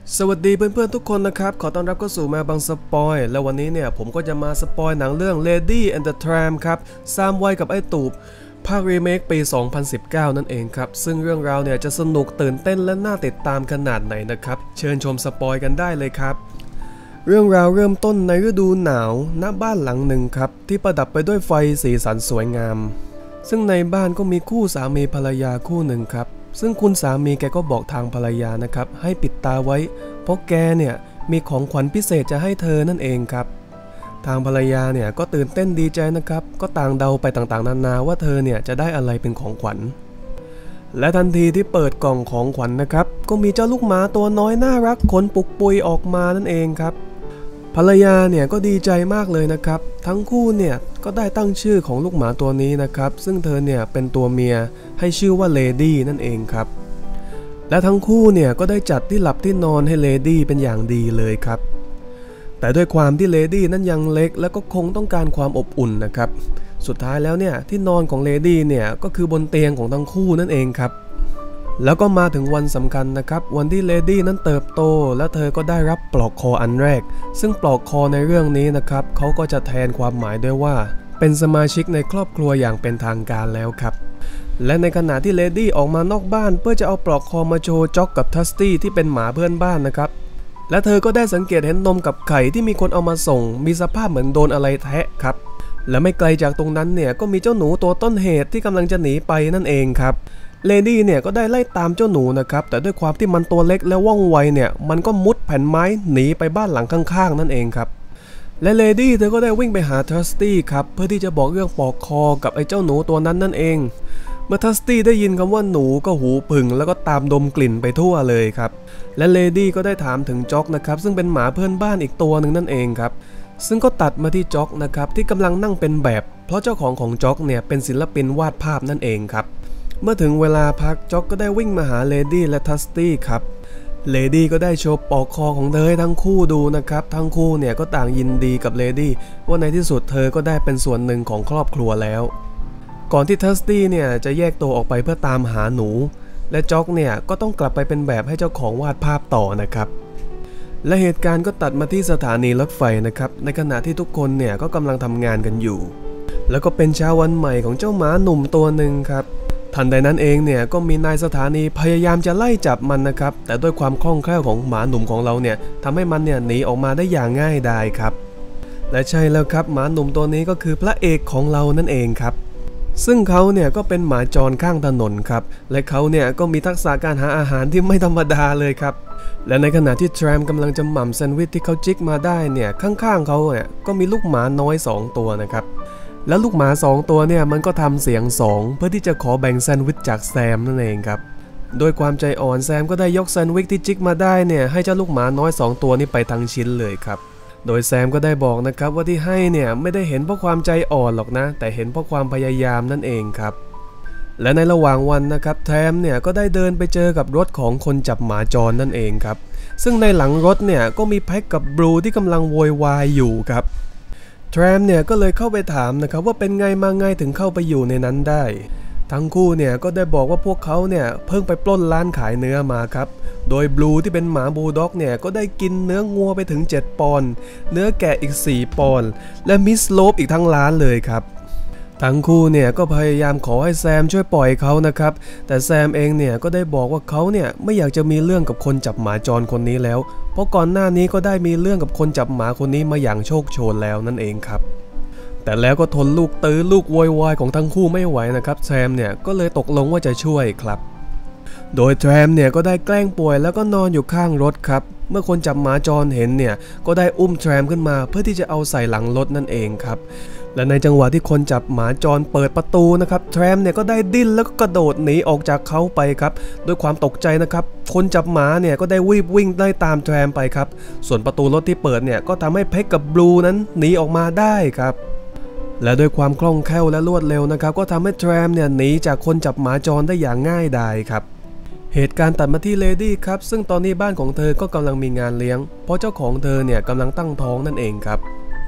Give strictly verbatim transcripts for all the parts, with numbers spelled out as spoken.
สวัสดีเพื่อนๆทุกคนนะครับขอต้อนรับเข้าสู่แมวบางสปอยและวันนี้เนี่ยผมก็จะมาสปอยหนังเรื่อง Lady and the Tramp ครับซามไวกับไอ้ตูบภาครีเมคปี สองพันสิบเก้า นั่นเองครับซึ่งเรื่องราวเนี่ยจะสนุกตื่นเต้นและน่าติดตามขนาดไหนนะครับเชิญชมสปอยกันได้เลยครับเรื่องราวเริ่มต้นในฤดูหนาวณบ้านหลังหนึ่งครับที่ประดับไปด้วยไฟสีสันสวยงามซึ่งในบ้านก็มีคู่สามีภรรยาคู่หนึ่งครับซึ่งคุณสามีแกก็บอกทางภรรยานะครับให้ปิดตาไว้เพราะแกเนี่ยมีของขวัญพิเศษจะให้เธอนั่นเองครับทางภรรยาเนี่ยก็ตื่นเต้นดีใจนะครับก็ต่างเดาไปต่างๆนานาว่าเธอเนี่ยจะได้อะไรเป็นของขวัญและทันทีที่เปิดกล่องของขวัญ น, นะครับก็มีเจ้าลูกหมาตัวน้อยน่ารักขนปุกปุยออกมานั่นเองครับภรรยาเนี่ยก็ดีใจมากเลยนะครับทั้งคู่เนี่ยก็ได้ตั้งชื่อของลูกหมาตัวนี้นะครับซึ่งเธอเนี่ยเป็นตัวเมียให้ชื่อว่าเลดี้นั่นเองครับและทั้งคู่เนี่ยก็ได้จัดที่หลับที่นอนให้เลดี้เป็นอย่างดีเลยครับแต่ด้วยความที่เลดี้นั้นยังเล็กและก็คงต้องการความอบอุ่นนะครับสุดท้ายแล้วเนี่ยที่นอนของเลดี้เนี่ยก็คือบนเตียงของทั้งคู่นั่นเองครับแล้วก็มาถึงวันสำคัญนะครับวันที่เลดี้นั้นเติบโตและเธอก็ได้รับปลอกคออันแรกซึ่งปลอกคอในเรื่องนี้นะครับเขาก็จะแทนความหมายด้วยว่าเป็นสมาชิกในครอบครัวอย่างเป็นทางการแล้วครับและในขณะที่เลดี้ออกมานอกบ้านเพื่อจะเอาปลอกคอมาโชว์จ็อกกับทัสตี้ที่เป็นหมาเพื่อนบ้านนะครับและเธอก็ได้สังเกตเห็นนมกับไข่ที่มีคนเอามาส่งมีสภาพเหมือนโดนอะไรแทะครับและไม่ไกลจากตรงนั้นเนี่ยก็มีเจ้าหนูตัวต้นเหตุที่กำลังจะหนีไปนั่นเองครับเลดี้เนี่ยก็ได้ไล่ตามเจ้าหนูนะครับแต่ด้วยความที่มันตัวเล็กและว่องไวเนี่ยมันก็มุดแผ่นไม้หนีไปบ้านหลังข้างๆนั่นเองครับและเลดี้เธอก็ได้วิ่งไปหาทัสตี้ครับเพื่อที่จะบอกเรื่องปลอกคอกับไอ้เจ้าหนูตัวนั้นนั่นเองเมื่อทัสตี้ได้ยินคำว่าหนูก็หูผึ่งแล้วก็ตามดมกลิ่นไปทั่วเลยครับและเลดี้ก็ได้ถามถึงจ็อกนะครับซึ่งเป็นหมาเพื่อนบ้านอีกตัวหนึ่งนั่นเองครับซึ่งก็ตัดมาที่จ็อกนะครับที่กำลังนั่งเป็นแบบเพราะเจ้าของของจ็อกเนี่ยเป็นศิลปินวาดภาพนั่นเองครับเมื่อถึงเวลาพักจ็อกก็ได้วิ่งมาหาเลดี้และทัสตี้ครับเลดี้ก็ได้โชว์ปลอกคอของเธอให้ทั้งคู่ดูนะครับทั้งคู่เนี่ยก็ต่างยินดีกับเลดี้ว่าในที่สุดเธอก็ได้เป็นส่วนหนึ่งของครอบครัวแล้วก่อนที่ทัสตี้เนี่ยจะแยกตัวออกไปเพื่อตามหาหนูและจ็อกเนี่ยก็ต้องกลับไปเป็นแบบให้เจ้าของวาดภาพต่อนะครับและเหตุการณ์ก็ตัดมาที่สถานีรถไฟนะครับในขณะที่ทุกคนเนี่ยก็กำลังทำงานกันอยู่แล้วก็เป็นเช้าวันใหม่ของเจ้าหมาหนุ่มตัวหนึ่งครับทันใดนั้นเองเนี่ยก็มีนายสถานีพยายามจะไล่จับมันนะครับแต่ด้วยความคล่องแคล่วของหมาหนุ่มของเราเนี่ยทำให้มันเนี่ยหนีออกมาได้อย่างง่ายดายครับและใช่แล้วครับหมาหนุ่มตัวนี้ก็คือพระเอกของเรานั่นเองครับซึ่งเขาเนี่ยก็เป็นหมาจรข้างถนนครับและเขาเนี่ยก็มีทักษะการหาอาหารที่ไม่ธรรมดาเลยครับและในขณะที่แทรมกำลังจะหม่ำแซนด์วิชที่เขาจิกมาได้เนี่ยข้างๆเขาเนี่ยก็มีลูกหมาน้อยสองตัวนะครับแล้วลูกหมาสองตัวเนี่ยมันก็ทำเสียงสองเพื่อที่จะขอแบ่งแซนด์วิชจากแซมนั่นเองครับโดยความใจอ่อนแซมก็ได้ยกแซนด์วิชที่จิกมาได้เนี่ยให้เจ้าลูกหมาน้อยสองตัวนี้ไปทั้งชิ้นเลยครับโดยแซมก็ได้บอกนะครับว่าที่ให้เนี่ยไม่ได้เห็นเพราะความใจอ่อนหรอกนะแต่เห็นเพราะความพยายามนั่นเองครับและในระหว่างวันนะครับแทมเนี่ยก็ได้เดินไปเจอกับรถของคนจับหมาจรนั่นเองครับซึ่งในหลังรถเนี่ยก็มีแพ็กกับบลูที่กำลังโวยวายอยู่ครับแทมเนี่ยก็เลยเข้าไปถามนะครับว่าเป็นไงมาไงถึงเข้าไปอยู่ในนั้นได้ทั้งคู่เนี่ยก็ได้บอกว่าพวกเขาเนี่ยเพิ่งไปปล้นร้านขายเนื้อมาครับโดยบลูที่เป็นหมาบูลด็อกเนี่ยก็ได้กินเนื้องัวไปถึงเจ็ดปอนด์เนื้อแกะอีกสี่ปอนด์และมิสโลปอีกทั้งร้านเลยครับทั้งคู่เนี่ยก็พยายามขอให้แซมช่วยปล่อยเขานะครับแต่แซมเองเนี่ยก็ได้บอกว่าเขาเนี่ยไม่อยากจะมีเรื่องกับคนจับหมาจรคนนี้แล้วเพราะก่อนหน้านี้ก็ได้มีเรื่องกับคนจับหมาคนนี้มาอย่างโชคโชนแล้วนั่นเองครับแต่แล้วก็ทนลูกตื้อลูกโวยวายของทั้งคู่ไม่ไหวนะครับแซมเนี่ยก็เลยตกลงว่าจะช่วยครับโดยแทรมเนี่ยก็ได้แกล้งป่วยแล้วก็นอนอยู่ข้างรถครับเมื่อคนจับหมาจรเห็นเนี่ยก็ได้อุ้มแทรมขึ้นมาเพื่อที่จะเอาใส่หลังรถนั่นเองครับและในจังหวะที่คนจับหมาจรเปิดประตูนะครับแทรมเนี่ยก็ได้ดิ้นแล้วก็กระโดดหนีออกจากเขาไปครับด้วยความตกใจนะครับคนจับหมาเนี่ยก็ได้วิ่งวิ่งไล่ตามแทรมไปครับส่วนประตูรถที่เปิดเนี่ยก็ทำให้เพ็กกับบลูนั้นหนีออกมาได้ครับและด้วยความคล่องแคล่วและรวดเร็วนะครับก็ทำให้แทรมเนี่ยหนีจากคนจับหมาจรได้อย่างง่ายดายครับเหตุการณ์ตัดมาที่เลดี้ครับซึ่งตอนนี้บ้านของเธอก็กำลังมีงานเลี้ยงเพราะเจ้าของเธอเนี่ยกำลังตั้งท้องนั่นเองครับ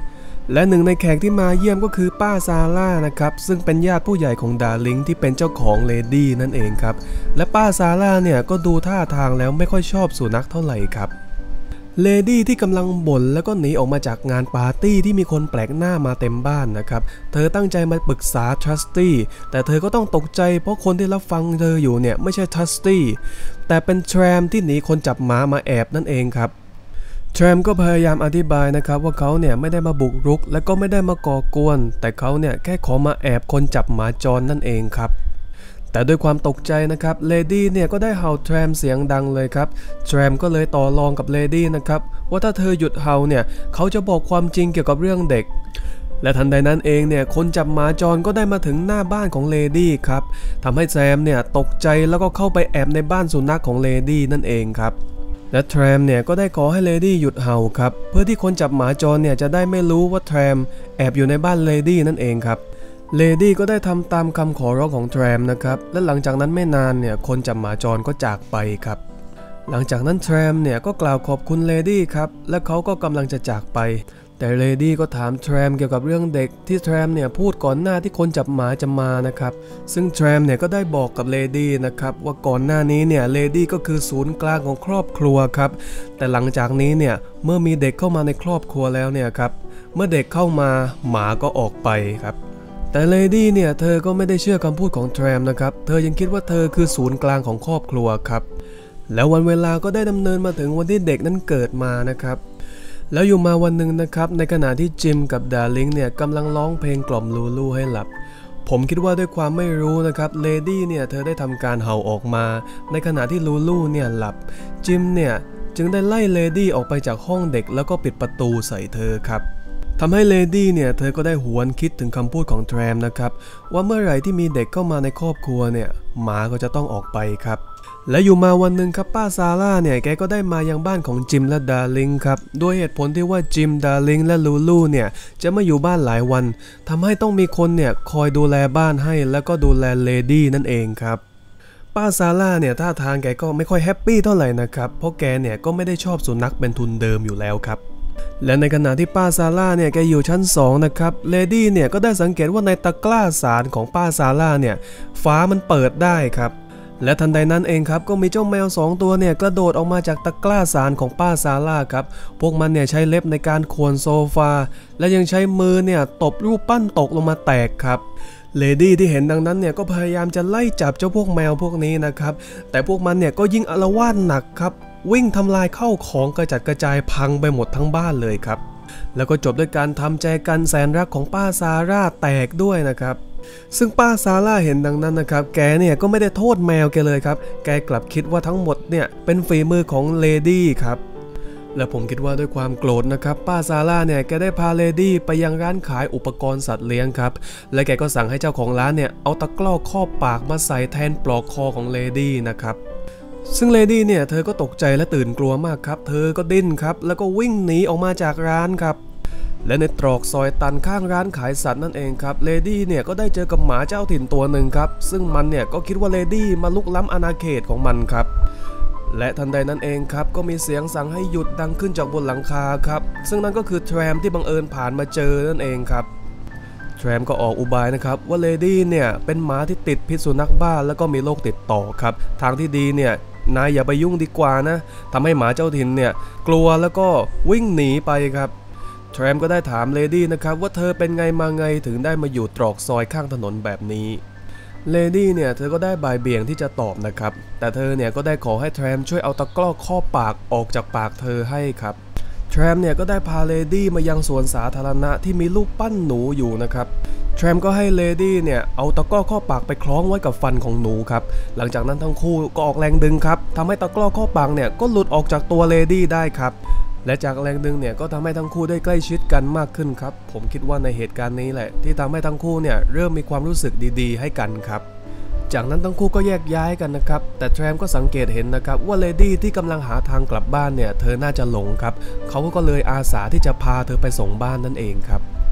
และหนึ่งในแขกที่มาเยี่ยมก็คือป้าซาร่านะครับซึ่งเป็นญาติผู้ใหญ่ของดาร์ลิงที่เป็นเจ้าของเลดี้นั่นเองครับและป้าซาร่าเนี่ยก็ดูท่าทางแล้วไม่ค่อยชอบสุนัขเท่าไหร่ครับเลดี้ที่กำลังบ่นแล้วก็หนีออกมาจากงานปาร์ตี้ที่มีคนแปลกหน้ามาเต็มบ้านนะครับเธอตั้งใจมาปรึกษาทรัสตี้แต่เธอก็ต้องตกใจเพราะคนที่รับฟังเธออยู่เนี่ยไม่ใช่ทรัสตี้แต่เป็นแทรมที่หนีคนจับหมามาแอบนั่นเองครับแทรมก็พยายามอธิบายนะครับว่าเขาเนี่ยไม่ได้มาบุกรุกและก็ไม่ได้มาก่อกวนแต่เขาเนี่ยแค่ขอมาแอบคนจับหมาจรนั่นเองครับแต่ด้วยความตกใจนะครับเลดี้เนี่ยก็ได้เห่าแทรมเสียงดังเลยครับแทรมก็เลยต่อรองกับเลดี้นะครับว่าถ้าเธอหยุดเห่าเนี่ยเขาจะบอกความจริงเกี่ยวกับเรื่องเด็กและทันใดนั้นเองเนี่ยคนจับหมาจรก็ได้มาถึงหน้าบ้านของเลดี้ครับทำให้แทรมเนี่ยตกใจแล้วก็เข้าไปแอบในบ้านสุนัขของเลดี้นั่นเองครับและแทรมเนี่ยก็ได้ขอให้เลดี้หยุดเห่าครับเพื่อที่คนจับหมาจรเนี่ยจะได้ไม่รู้ว่าแทรมแอบอยู่ในบ้านเลดี้นั่นเองครับเลดี้ก็ได้ทำตามคำขอร้องของแทรมนะครับและหลังจากนั้นไม่นานเนี่ยคนจับหมาจรก็จากไปครับหลังจากนั้นแทรมเนี่ยก็กล่าวขอบคุณเลดี้ครับและเขาก็กำลังจะจากไปแต่เลดี้ก็ถามแทรมเกี่ยวกับเรื่องเด็กที่แทรมเนี่ยพูดก่อนหน้าที่คนจับหมาจะมานะครับซึ่งแทรมเนี่ยก็ได้บอกกับเลดี้นะครับว่าก่อนหน้านี้เนี่ยเลดี้ก็คือศูนย์กลางของครอบครัวครับแต่หลังจากนี้เนี่ยเมื่อมีเด็กเข้ามาในครอบครัวแล้วเนี่ยครับเมื่อเด็กเข้ามาหมาก็ออกไปครับแต่เลดี้เนี่ยเธอก็ไม่ได้เชื่อคำพูดของแทรมนะครับเธอยังคิดว่าเธอคือศูนย์กลางของครอบครัวครับแล้ววันเวลาก็ได้ดำเนินมาถึงวันที่เด็กนั้นเกิดมานะครับแล้วอยู่มาวันหนึ่งนะครับในขณะที่จิมกับดาร์ลิงเนี่ยกำลังร้องเพลงกล่อมลูลูให้หลับผมคิดว่าด้วยความไม่รู้นะครับเลดี้เนี่ยเธอได้ทำการเห่าออกมาในขณะที่ลูลูเนี่ยหลับจิมเนี่ยจึงได้ไล่เลดี้ออกไปจากห้องเด็กแล้วก็ปิดประตูใส่เธอครับทำให้เลดี้เนี่ยเธอก็ได้หวนคิดถึงคำพูดของแทรมนะครับว่าเมื่อไหร่ที่มีเด็กเข้ามาในครอบครัวเนี่ยหมาก็จะต้องออกไปครับและอยู่มาวันหนึ่งครับป้าซาร่าเนี่ยแกก็ได้มายังบ้านของจิมและดาร์ลิงครับด้วยเหตุผลที่ว่าจิมดาร์ลิงและลูลูเนี่ยจะมาอยู่บ้านหลายวันทำให้ต้องมีคนเนี่ยคอยดูแลบ้านให้แล้วก็ดูแลเลดี้นั่นเองครับป้าซาร่าเนี่ยท่าทางแกก็ไม่ค่อยแฮปปี้เท่าไหร่นะครับเพราะแกเนี่ยก็ไม่ได้ชอบสุนัขเป็นทุนเดิมอยู่แล้วครับและในขณะที่ป้าซาร่าเนี่ยแกอยู่ชั้นสองนะครับเลดี้เนี่ยก็ได้สังเกตว่าในตะกร้าสารของป้าซาร่าเนี่ยฝามันเปิดได้ครับและทันใดนั้นเองครับก็มีเจ้าแมวสองตัวเนี่ยกระโดดออกมาจากตะกร้าสารของป้าซาร่าครับพวกมันเนี่ยใช้เล็บในการข่วนโซฟาและยังใช้มือเนี่ยตบรูปปั้นตกลงมาแตกครับเลดี้ที่เห็นดังนั้นเนี่ยก็พยายามจะไล่จับเจ้าพวกแมวพวกนี้นะครับแต่พวกมันเนี่ยก็ยิ่งอาละวาดหนักครับวิ่งทำลายเข้าของกระจัดกระจายพังไปหมดทั้งบ้านเลยครับแล้วก็จบด้วยการทำแจกันแสนรักของป้าซาร่าแตกด้วยนะครับซึ่งป้าซาร่าเห็นดังนั้นนะครับแกเนี่ยก็ไม่ได้โทษแมวแกเลยครับแกกลับคิดว่าทั้งหมดเนี่ยเป็นฝีมือของเลดี้ครับและผมคิดว่าด้วยความโกรธนะครับป้าซาร่าเนี่ยแกได้พาเลดี้ไปยังร้านขายอุปกรณ์สัตว์เลี้ยงครับและแกก็สั่งให้เจ้าของร้านเนี่ยเอาตะกร้อครอบปากมาใส่แทนปลอกคอของเลดี้นะครับซึ่งเลดี้เนี่ยเธอก็ตกใจและตื่นกลัวมากครับเธอก็ดิ้นครับแล้วก็วิ่งหนีออกมาจากร้านครับและในตรอกซอยตันข้างร้านขายสัตว์นั่นเองครับเลดี้เนี่ยก็ได้เจอกับหมาเจ้าถิ่นตัวหนึ่งครับซึ่งมันเนี่ยก็คิดว่าเลดี้มาลุกล้ำอาณาเขตของมันครับและทันใดนั้นเองครับก็มีเสียงสั่งให้หยุดดังขึ้นจากบนหลังคาครับซึ่งนั่นก็คือแทรมที่บังเอิญผ่านมาเจอนั่นเองครับแทรมก็ออกอุบายนะครับว่าเลดี้เนี่ยเป็นหมาที่ติดพิษสุนัขบ้าแล้วก็มีโรคติดต่อครับทางที่ดีเนี่ยนายอย่าไปยุ่งดีกว่านะทำให้หมาเจ้าถิ่นเนี่ยกลัวแล้วก็วิ่งหนีไปครับแทรมก็ได้ถามเลดี้นะครับว่าเธอเป็นไงมาไงถึงได้มาอยู่ตรอกซอยข้างถนนแบบนี้เลดี้เนี่ยเธอก็ได้บ่ายเบี่ยงที่จะตอบนะครับแต่เธอเนี่ยก็ได้ขอให้แทรมช่วยเอาตะกร้อครอบปากออกจากปากเธอให้ครับแทรมเนี่ยก็ได้พาเลดี้มายังสวนสาธารณะที่มีรูปปั้นหนูอยู่นะครับแทรมก็ให้เลดี้เนี่ยเอาตะกร้อข้อปากไปคล้องไว้กับฟันของหนูครับหลังจากนั้นทั้งคู่ก็ออกแรงดึงครับทำให้ตะกร้อข้อปากเนี่ยก็หลุดออกจากตัวเลดี้ได้ครับและจากแรงดึงเนี่ยก็ทำให้ทั้งคู่ได้ใกล้ชิดกันมากขึ้นครับผมคิดว่าในเหตุการณ์นี้แหละที่ทำให้ทั้งคู่เนี่ยเริ่มมีความรู้สึกดีๆให้กันครับจากนั้นทั้งคู่ก็แยกย้ายกันนะครับแต่แทรมก็สังเกตเห็นนะครับว่าเลดี้ที่กำลังหาทางกลับบ้านเนี่ยเธอน่าจะหลงครับเขาก็เลยอาสาที่จะพาเธอไปส่งบ้านนั่นเองครับ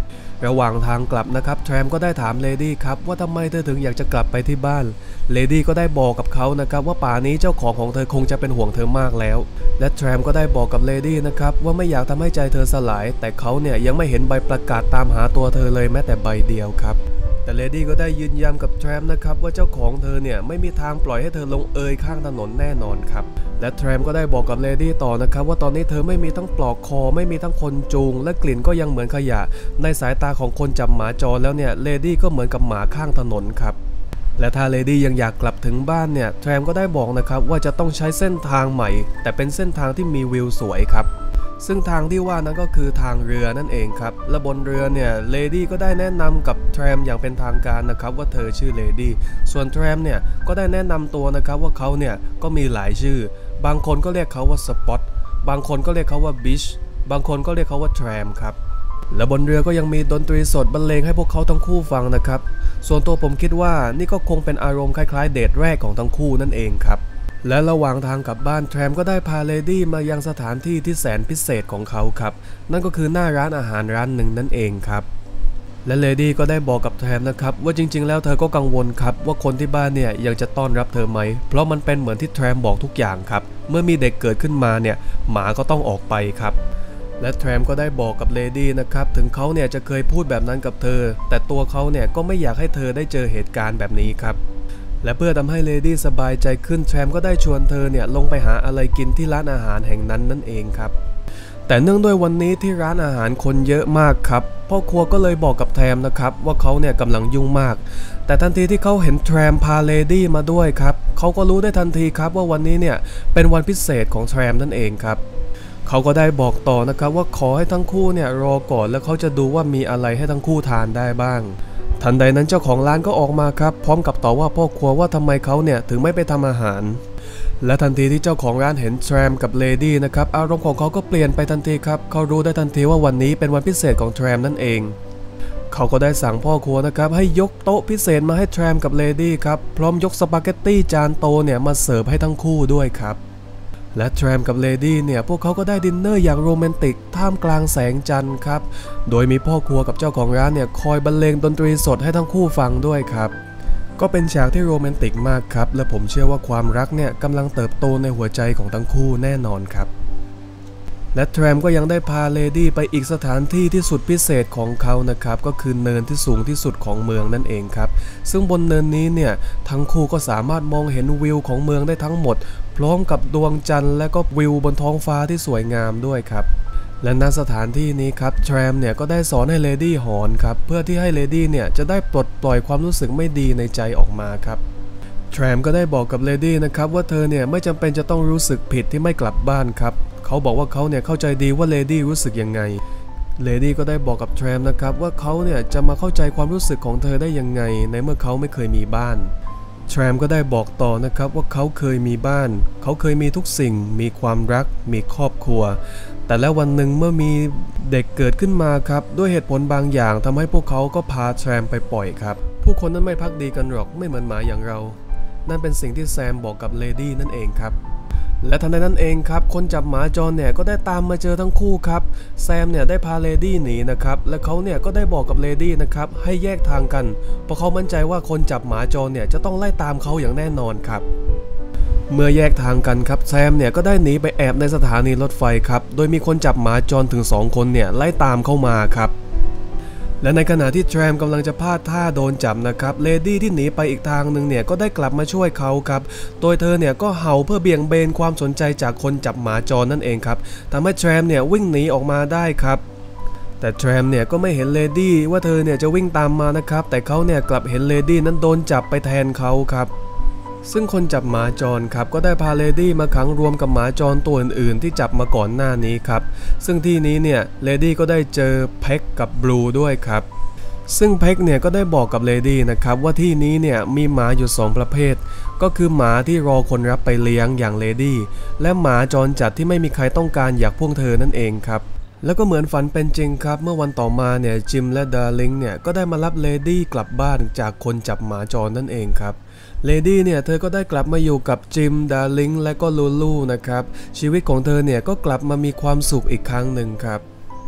ระหว่างทางกลับนะครับแทรมก็ได้ถามเลดี้ครับว่าทำไมเธอถึงอยากจะกลับไปที่บ้านเลดี้ก็ได้บอกกับเขานะครับว่าป่านี้เจ้าของของเธอคงจะเป็นห่วงเธอมากแล้วและแทรมก็ได้บอกกับเลดี้นะครับว่าไม่อยากทำให้ใจเธอสลายแต่เขาเนี่ยยังไม่เห็นใบประกาศตามหาตัวเธอเลยแม้แต่ใบเดียวครับแต่เลดี้ก็ได้ยืนยันกับแทรมนะครับว่าเจ้าของเธอเนี่ยไม่มีทางปล่อยให้เธอลงเอยข้างถนนแน่นอนครับและแทรมก็ได้บอกกับเลดี้ต่อนะครับว่าตอนนี้เธอไม่มีทั้งปลอกคอไม่มีทั้งคนจูงและกลิ่นก็ยังเหมือนขยะในสายตาของคนจับหมาจรแล้วเนี่ยเลดี้ก็เหมือนกับหมาข้างถนนครับและถ้าเลดี้ยังอยากกลับถึงบ้านเนี่ยแทรมก็ได้บอกนะครับว่าจะต้องใช้เส้นทางใหม่แต่เป็นเส้นทางที่มีวิวสวยครับซึ่งทางที่ว่านั้นก็คือทางเรือนั่นเองครับและบนเรือเนี่ยเลดี้ก็ได้แนะนำกับแทรมอย่างเป็นทางการนะครับว่าเธอชื่อเลดี้ส่วนแทรมเนี่ยก็ได้แนะนำตัวนะครับว่าเขาเนี่ยก็มีหลายชื่อบางคนก็เรียกเขาว่าสปอตบางคนก็เรียกเขาว่าบิชบางคนก็เรียกเขาว่าแทรมครับและบนเรือก็ยังมีดนตรีสดบรรเลงให้พวกเขาทั้งคู่ฟังนะครับส่วนตัวผมคิดว่านี่ก็คงเป็นอารมณ์คล้ายๆเดทแรกของทั้งคู่นั่นเองครับและระหว่างทางกลับบ้านแทรมก็ได้พาเลดี้มายังสถานที่ที่แสนพิเศษของเขาครับนั่นก็คือหน้าร้านอาหารร้านหนึ่งนั่นเองครับและเลดี้ก็ได้บอกกับแทรมนะครับว่าจริงๆแล้วเธอก็กังวลครับว่าคนที่บ้านเนี่ยยังจะต้อนรับเธอไหมเพราะมันเป็นเหมือนที่แทรมบอกทุกอย่างครับเมื่อมีเด็กเกิดขึ้นมาเนี่ยหมาก็ต้องออกไปครับและแทรมก็ได้บอกกับเลดี้นะครับถึงเขาเนี่ยจะเคยพูดแบบนั้นกับเธอแต่ตัวเขาเนี่ยก็ไม่อยากให้เธอได้เจอเหตุการณ์แบบนี้ครับและเพื่อทำให้เลดี้สบายใจขึ้นแทรมก็ได้ชวนเธอเนี่ยลงไปหาอะไรกินที่ร้านอาหารแห่งนั้นนั่นเองครับแต่เนื่องด้วยวันนี้ที่ร้านอาหารคนเยอะมากครับพ่อครัวก็เลยบอกกับแทรมนะครับว่าเขาเนี่ยกำลังยุ่งมากแต่ทันทีที่เขาเห็นแทรมพาเลดี้มาด้วยครับเขาก็รู้ได้ทันทีครับว่าวันนี้เนี่ยเป็นวันพิเศษของแทรมนั่นเองครับเขาก็ได้บอกต่อนะครับว่าขอให้ทั้งคู่เนี่ยรอก่อนแล้วเขาจะดูว่ามีอะไรให้ทั้งคู่ทานได้บ้างทันใดนั้นเจ้าของร้านก็ออกมาครับพร้อมกับต่อว่าพ่อครัวว่าทำไมเขาเนี่ยถึงไม่ไปทำอาหารและทันทีที่เจ้าของร้านเห็นแทรมกับเลดี้นะครับอารมณ์ของเขาก็เปลี่ยนไปทันทีครับเขารู้ได้ทันทีว่าวันนี้เป็นวันพิเศษของแทรมนั่นเองเขาก็ได้สั่งพ่อครัวนะครับให้ยกโต๊ะพิเศษมาให้แทรมกับเลดี้ครับพร้อมยกสปาเกตตี้จานโตเนี่ยมาเสิร์ฟให้ทั้งคู่ด้วยครับและแทรมกับเลดี้เนี่ยพวกเขาก็ได้ดินเนอร์อย่างโรแมนติกท่ามกลางแสงจันทร์ครับโดยมีพ่อครัวกับเจ้าของร้านเนี่ยคอยบรรเลงดนตรีสดให้ทั้งคู่ฟังด้วยครับก็เป็นฉากที่โรแมนติกมากครับและผมเชื่อว่าความรักเนี่ยกำลังเติบโตในหัวใจของทั้งคู่แน่นอนครับและแทรมก็ยังได้พาเลดี้ไปอีกสถานที่ที่สุดพิเศษของเขานะครับก็คือเนินที่สูงที่สุดของเมืองนั่นเองครับซึ่งบนเนินนี้เนี่ยทั้งคู่ก็สามารถมองเห็นวิวของเมืองได้ทั้งหมดพร้อมกับดวงจันทร์และก็วิวบนท้องฟ้าที่สวยงามด้วยครับและณสถานที่นี้ครับแทรมเนี่ยก็ได้สอนให้เลดี้หอนครับเพื่อที่ให้เลดี้เนี่ยจะได้ปลดปล่อยความรู้สึกไม่ดีในใจออกมาครับแทรมก็ได้บอกกับเลดี้นะครับว่าเธอเนี่ยไม่จำเป็นจะต้องรู้สึกผิดที่ไม่กลับบ้านครับเขาบอกว่าเขาเนี่ยเข้าใจดีว่าเลดี้รู้สึกยังไงเลดี้ก็ได้บอกกับแทรมนะครับว่าเขาเนี่ยจะมาเข้าใจความรู้สึกของเธอได้ยังไงในเมื่อเขาไม่เคยมีบ้านแทรมก็ได้บอกต่อนะครับว่าเขาเคยมีบ้านเขาเคยมีทุกสิ่งมีความรักมีครอบครัวแต่แล้ววันหนึ่งเมื่อมีเด็กเกิดขึ้นมาครับด้วยเหตุผลบางอย่างทำให้พวกเขาก็พาแทรมไปปล่อยครับผู้คนนั้นไม่พักดีกันหรอกไม่เหมือนหมาอย่างเรานั่นเป็นสิ่งที่แซมบอกกับเลดี้นั่นเองครับและทันใดนั้นเองครับคนจับหมาจรเนี่ยก็ได้ตามมาเจอทั้งคู่ครับแซมเนี่ยได้พาเลดี้หนีนะครับและเขาเนี่ยก็ได้บอกกับเลดี้นะครับให้แยกทางกันเพราะเขามั่นใจว่าคนจับหมาจรเนี่ยจะต้องไล่ตามเขาอย่างแน่นอนครับเมื่อแยกทางกันครับแซมเนี่ยก็ได้หนีไปแอบในสถานีรถไฟครับโดยมีคนจับหมาจรถึงสองคนเนี่ยไล่ตามเข้ามาครับและในขณะที่แทรมกำลังจะพลาดท่าโดนจับนะครับเลดี้ที่หนีไปอีกทางหนึ่งเนี่ยก็ได้กลับมาช่วยเขาครับโดยเธอเนี่ยก็เห่าเพื่อเบี่ยงเบนความสนใจจากคนจับหมาจรนั่นเองครับทำให้แทรมเนี่ยวิ่งหนีออกมาได้ครับแต่แทรมเนี่ยก็ไม่เห็นเลดี้ว่าเธอเนี่ยจะวิ่งตามมานะครับแต่เขาเนี่ยกลับเห็นเลดี้นั้นโดนจับไปแทนเขาครับซึ่งคนจับหมาจรครับก็ได้พาเลดี้มาขังรวมกับหมาจรตัวอื่นๆที่จับมาก่อนหน้านี้ครับซึ่งที่นี้เนี่ยเลดี้ก็ได้เจอเพ็กกับบลูด้วยครับซึ่งเพ็กเนี่ยก็ได้บอกกับเลดี้นะครับว่าที่นี้เนี่ยมีหมาอยู่สองประเภทก็คือหมาที่รอคนรับไปเลี้ยงอย่างเลดี้และหมาจรจัดที่ไม่มีใครต้องการอยากพวกเธอนั่นเองครับแล้วก็เหมือนฝันเป็นจริงครับเมื่อวันต่อมาเนี่ยจิมและดาร์ลิงเนี่ยก็ได้มารับเลดี้กลับบ้านจากคนจับหมาจรนั่นเองครับเลดี้เนี่ยเธอก็ได้กลับมาอยู่กับจิมดาร์ลิงและก็ลูลูนะครับชีวิตของเธอเนี่ยก็กลับมามีความสุขอีกครั้งหนึ่งครับ แ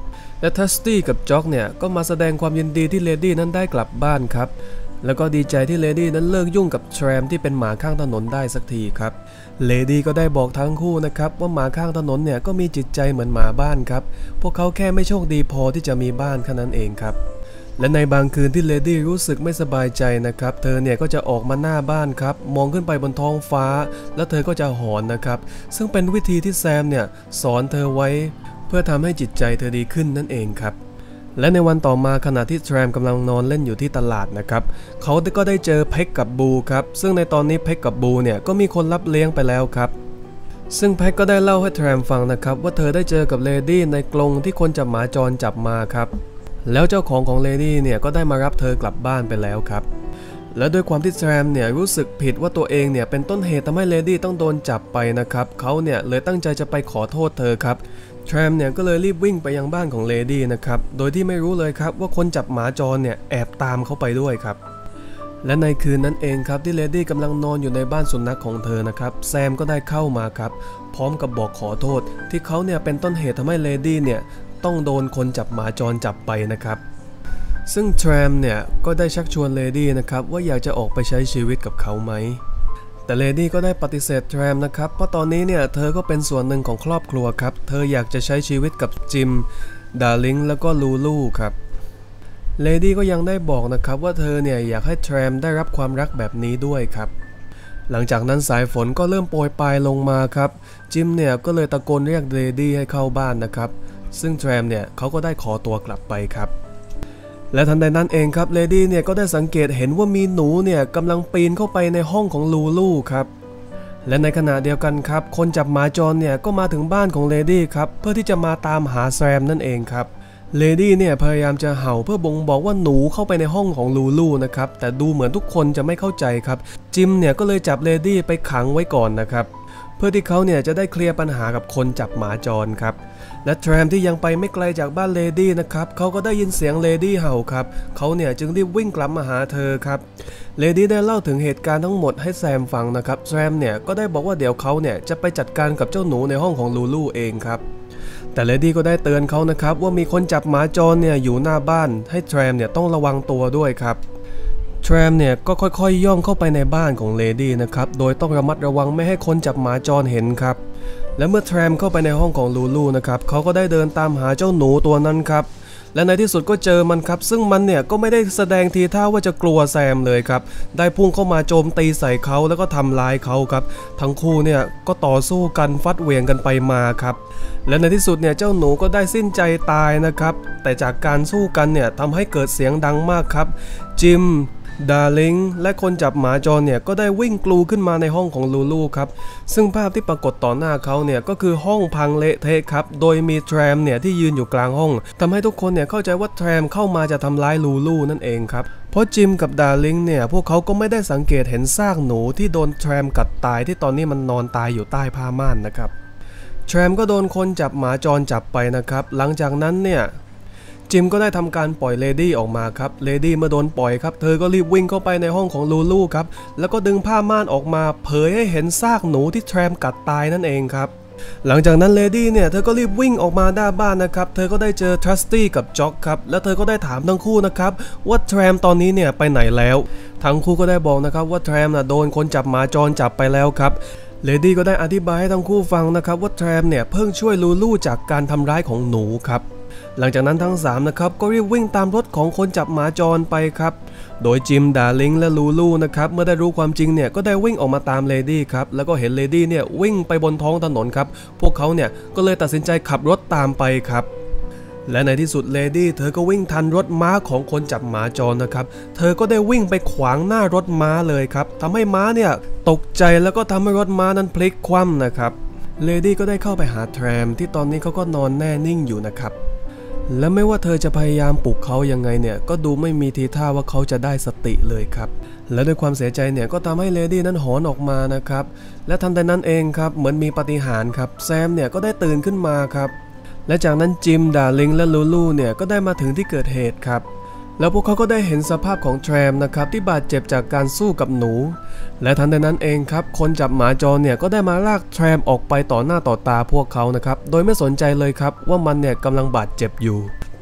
และทัสตี้กับจ็อกเนี่ยก็มาแสดงความยินดีที่เลดี้นั้นได้กลับบ้านครับแล้วก็ดีใจที่เลดี้นั้นเลิกยุ่งกับแทรมที่เป็นหมาข้างถนนได้สักทีครับเลดี้ก็ได้บอกทั้งคู่นะครับว่าหมาข้างถนนเนี่ยก็มีจิตใจเหมือนหมาบ้านครับพวกเขาแค่ไม่โชคดีพอที่จะมีบ้านแค่นั้นเองครับและในบางคืนที่เลดี้รู้สึกไม่สบายใจนะครับเธอเนี่ยก็จะออกมาหน้าบ้านครับมองขึ้นไปบนท้องฟ้าแล้วเธอก็จะหอนนะครับซึ่งเป็นวิธีที่แซมเนี่ยสอนเธอไว้เพื่อทำให้จิตใจเธอดีขึ้นนั่นเองครับและในวันต่อมาขณะที่แทรมกำลังนอนเล่นอยู่ที่ตลาดนะครับเขาก็ได้เจอเพ็กกับบูครับซึ่งในตอนนี้เพ็กกับบูเนี่ยก็มีคนรับเลี้ยงไปแล้วครับซึ่งเพ็กก็ได้เล่าให้แทรมฟังนะครับว่าเธอได้เจอกับเลดี้ในกรงที่คนจับหมาจรจับมาครับแล้วเจ้าของของเลดี้เนี่ยก็ได้มารับเธอกลับบ้านไปแล้วครับและด้วยความที่แทรมเนี่ยรู้สึกผิดว่าตัวเองเนี่ยเป็นต้นเหตุทำให้เลดี้ต้องโดนจับไปนะครับเขาเนี่ยเลยตั้งใจจะไปขอโทษเธอครับแทรมเนี่ยก็เลยรีบวิ่งไปยังบ้านของเลดี้นะครับโดยที่ไม่รู้เลยครับว่าคนจับหมาจรเนี่ยแอบตามเขาไปด้วยครับและในคืนนั้นเองครับที่เลดี้กำลังนอนอยู่ในบ้านสุนัขของเธอนะครับแซมก็ได้เข้ามาครับพร้อมกับบอกขอโทษที่เขาเนี่ยเป็นต้นเหตุทำให้เลดี้เนี่ยต้องโดนคนจับหมาจรจับไปนะครับซึ่งแทรมเนี่ยก็ได้ชักชวนเลดี้นะครับว่าอยากจะออกไปใช้ชีวิตกับเขาไหมแต่เลดี้ก็ได้ปฏิเสธแทรมนะครับเพราะตอนนี้เนี่ยเธอก็เป็นส่วนหนึ่งของครอบครัวครับเธออยากจะใช้ชีวิตกับจิมดาร์ลิงแล้วก็ลูลูครับเลดี้ก็ยังได้บอกนะครับว่าเธอเนี่ยอยากให้แทรมได้รับความรักแบบนี้ด้วยครับหลังจากนั้นสายฝนก็เริ่มโปรยปลายลงมาครับจิมเนี่ยก็เลยตะโกนเรียกเลดี้ให้เข้าบ้านนะครับซึ่งแทรมเนี่ยเขาก็ได้ขอตัวกลับไปครับและทันใดนั้นเองครับเลดี้เนี่ยก็ได้สังเกตเห็นว่ามีหนูเนี่ยกำลังปีนเข้าไปในห้องของลูลูครับและในขณะเดียวกันครับคนจับหมาจรเนี่ยก็มาถึงบ้านของเลดี้ครับเพื่อที่จะมาตามหาแซมนั่นเองครับเลดี้เนี่ยพยายามจะเห่าเพื่อบ่งบอกว่าหนูเข้าไปในห้องของลูลูนะครับแต่ดูเหมือนทุกคนจะไม่เข้าใจครับจิมเนี่ยก็เลยจับเลดี้ไปขังไว้ก่อนนะครับเพื่อที่เขาเนี่ยจะได้เคลียร์ปัญหากับคนจับหมาจรครับและแทรมที่ยังไปไม่ไกลจากบ้านเลดี้นะครับเขาก็ได้ยินเสียงเลดี้เห่าครับเขาเนี่ยจึงรีบวิ่งกลับมาหาเธอครับเลดี้ได้เล่าถึงเหตุการณ์ทั้งหมดให้แซมฟังนะครับแซมเนี่ยก็ได้บอกว่าเดี๋ยวเขาเนี่ยจะไปจัดการกับเจ้าหนูในห้องของลูลูเองครับแต่เลดี้ก็ได้เตือนเขานะครับว่ามีคนจับหมาจรเนี่ยอยู่หน้าบ้านให้แทรมเนี่ยต้องระวังตัวด้วยครับแทรมเนี่ยก็ค่อยๆ ย, ย่องเข้าไปในบ้านของเลดี้นะครับโดยต้องระมัดระวังไม่ให้คนจับหมาจรเห็นครับและเมื่อแทรมเข้าไปในห้องของลูลูนะครับเขาก็ได้เดินตามหาเจ้าหนูตัวนั้นครับและในที่สุดก็เจอมันครับซึ่งมันเนี่ยก็ไม่ได้แสดงทีท่าว่าจะกลัวแซมเลยครับได้พุ่งเข้ามาโจมตีใส่เขาแล้วก็ทำร้ายเขาครับทั้งคู่เนี่ยก็ต่อสู้กันฟัดเหวี่ยงกันไปมาครับและในที่สุดเนี่ยเจ้าหนูก็ได้สิ้นใจตายนะครับแต่จากการสู้กันเนี่ยทำให้เกิดเสียงดังมากครับจิมดาร์ลิงและคนจับหมาจรเนี่ยก็ได้วิ่งกลูขึ้นมาในห้องของลูลูครับซึ่งภาพที่ปรากฏต่อหน้าเขาเนี่ยก็คือห้องพังเละเทะครับโดยมีแทรมเนี่ยที่ยืนอยู่กลางห้องทำให้ทุกคนเนี่ยเข้าใจว่าแทรมเข้ามาจะทำร้ายลูลูนั่นเองครับเพราะจิมกับดาร์ลิงเนี่ยพวกเขาก็ไม่ได้สังเกตเห็นซากหนูที่โดนแทรมกัดตายที่ตอนนี้มันนอนตายอยู่ใต้ผ้าม่านนะครับแทรมก็โดนคนจับหมาจรจับไปนะครับหลังจากนั้นเนี่ยจิมก็ได้ทำการปล่อยเลดี้ออกมาครับเลดี้เมื่อโดนปล่อยครับเธอก็รีบวิ่งเข้าไปในห้องของลูลูครับแล้วก็ดึงผ้าม่านออกมาเผยให้เห็นซากหนูที่แทรมกัดตายนั่นเองครับหลังจากนั้นเลดี้เนี่ยเธอก็รีบวิ่งออกมาหน้าบ้านนะครับเธอก็ได้เจอทรัสตี้กับจ็อกครับแล้วเธอก็ได้ถามทั้งคู่นะครับว่าแทรมตอนนี้เนี่ยไปไหนแล้วทั้งคู่ก็ได้บอกนะครับว่าแทรมน่ะโดนคนจับหมาจรจับไปแล้วครับเลดี้ก็ได้อธิบายให้ทั้งคู่ฟังนะครับว่าแทรมเนี่ยเพิ่งช่วยลูลูจากการทำร้ายของหนูครับหลังจากนั้นทั้งสามนะครับก็รีบวิ่งตามรถของคนจับหมาจรไปครับโดยจิมดาร์ลิงและลูลูนะครับเมื่อได้รู้ความจริงเนี่ยก็ได้วิ่งออกมาตามเลดี้ครับแล้วก็เห็นเลดี้เนี่ยวิ่งไปบนท้องถนนครับพวกเขาเนี่ยก็เลยตัดสินใจขับรถตามไปครับและในที่สุดเลดี้เธอก็วิ่งทันรถม้าของคนจับหมาจรนะครับเธอก็ได้วิ่งไปขวางหน้ารถม้าเลยครับทำให้ม้าเนี่ยตกใจแล้วก็ทำให้รถม้านั้นพลิกคว่ำนะครับเลดี้ก็ได้เข้าไปหาแทรมที่ตอนนี้เขาก็นอนแน่นิ่งอยู่นะครับและไม่ว่าเธอจะพยายามปลุกเขายังไงเนี่ยก็ดูไม่มีทีท่าว่าเขาจะได้สติเลยครับและด้วยความเสียใจเนี่ยก็ทำให้เลดี้นั้นหอนออกมานะครับและทันใดนั้นเองครับเหมือนมีปาฏิหาริย์ครับแซมเนี่ยก็ได้ตื่นขึ้นมาครับและจากนั้นจิมดาร์ลิงและลูลูเนี่ยก็ได้มาถึงที่เกิดเหตุครับแล้วพวกเขาก็ได้เห็นสภาพของแทรมนะครับที่บาดเจ็บจากการสู้กับหนูและทันใดนั้นเองครับคนจับหมาจรเนี่ยก็ได้มาลากแทรมออกไปต่อหน้าต่อตาพวกเขานะครับโดยไม่สนใจเลยครับว่ามันเนี่ยกำลังบาดเจ็บอยู่แต่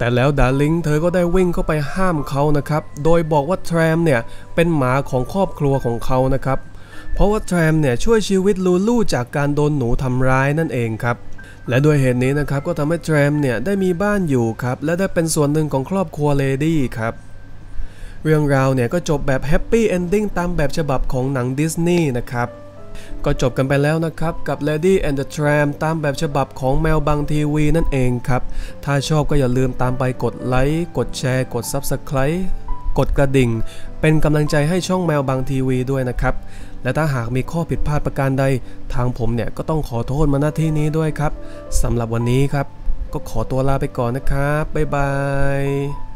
แต่แล้วดาร์ลิงเธอก็ได้วิ่งเข้าไปห้ามเขานะครับโดยบอกว่าแทรมเนี่ยเป็นหมาของครอบครัวของเขานะครับเพราะว่าแทรมเนี่ยช่วยชีวิตลูลูจากการโดนหนูทำร้ายนั่นเองครับและด้วยเหตุนี้นะครับก็ทำให้แทรมเนี่ยได้มีบ้านอยู่ครับและได้เป็นส่วนหนึ่งของครอบครัวเลดี้ครับเรื่องราวเนี่ยก็จบแบบแฮปปี้เอนดิ้งตามแบบฉบับของหนังดิสนีย์นะครับก็จบกันไปแล้วนะครับกับ Lady and the Tramp ตามแบบฉบับของแมวบังทีวีนั่นเองครับถ้าชอบก็อย่าลืมตามไปกดไลค์กดแชร์กด ซับสไครบ์ กดกระดิ่งเป็นกำลังใจให้ช่องแมวบังทีวีด้วยนะครับและถ้าหากมีข้อผิดพลาดประการใดทางผมเนี่ยก็ต้องขอโทษมาณที่นี้ด้วยครับสำหรับวันนี้ครับก็ขอตัวลาไปก่อนนะครับบ๊ายบาย